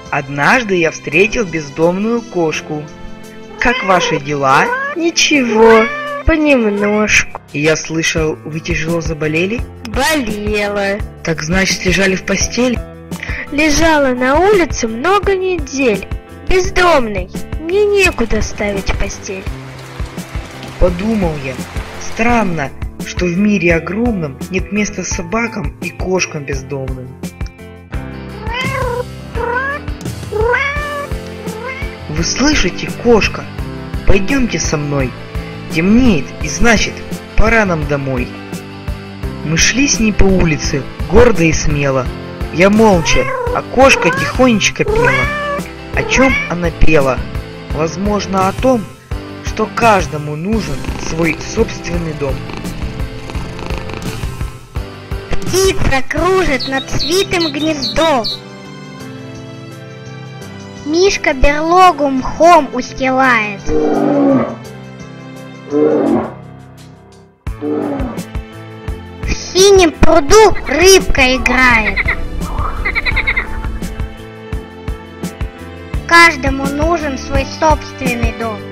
Однажды я встретил бездомную кошку. Как ваши дела? Ничего, понемножку. Я слышал, вы тяжело заболели? Болела. Так значит, лежали в постели? Лежала на улице много недель. Бездомный. Мне некуда ставить постель. Подумал я, странно, что в мире огромном нет места собакам и кошкам бездомным. Вы слышите, кошка? Пойдемте со мной. Темнеет, и значит, пора нам домой. Мы шли с ней по улице, гордо и смело. Я молча, а кошка тихонечко пела. О чем она пела? Возможно, о том, что каждому нужен свой собственный дом. Птица кружит над свитым гнездом. Мишка берлогу мхом устилает. В синем пруду рыбка играет. Каждому нужен свой собственный дом.